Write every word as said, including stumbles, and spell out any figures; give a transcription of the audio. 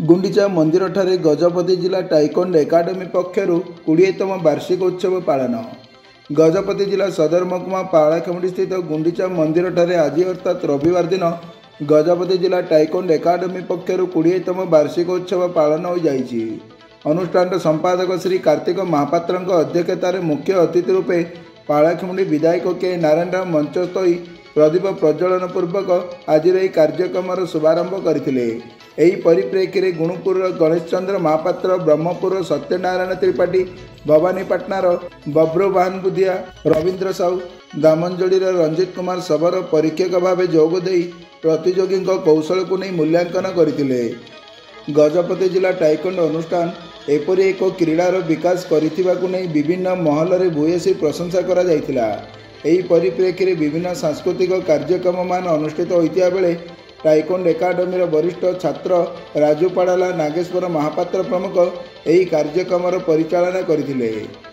गुंडीचा मंदिर ठारे गजपति जिला टाइकोंड एकाडेमी पक्षरु कोड़ीतम वार्षिक उत्सव पालन। गजपति जिला सदर महकुमा पालाखेमुंडी स्थित गुंडीचा मंदिर ठारे आज अर्थात रविवार दिन गजपति जिला टाइकोंड एकाडेमी पक्षरु कोड़ीतम वार्षिक उत्सव पालन हो जाइछि। अनुष्ठान संपादक श्री कार्तिक महापात्र अध्यक्षतार मुख्य अतिथि रूपे पालाखेमुंडी विधायक के नारायण राव मंचस्थ होई प्रदीप प्रज्वलन पूर्वक आज कार्यक्रम शुभारंभ करथिले। एही परिप्रेक्षी में गुणुपुर गणेश चंद्र महापात्र, ब्रह्मपुर सत्यनारायण त्रिपाठी, भवानीपाटनार बब्रवाहन बुधिया, रवींद्र साहू, दामनजोड़ीर रंजित कुमार सबर परीक्षक भाव जोगदे प्रतियोगी कौशल को नहीं मूल्यांकन करथिले। गजपति जिला टाइकोंड अनुष्ठान एपरी एक क्रीडार विकास करिथिबा को नहीं विभिन्न महल में भूयसी प्रशंसा करा जायतिला। एही परिप्रेक्षी में विभिन्न सांस्कृतिक कार्यक्रम मान अनुष्ठित होइतिया बेले टाइकोंड एकाडेमी वरिष्ठ छात्र राजू पाड़ाला, नागेश्वर महापात्र प्रमुख एही कार्यक्रम परिचालना करथिले।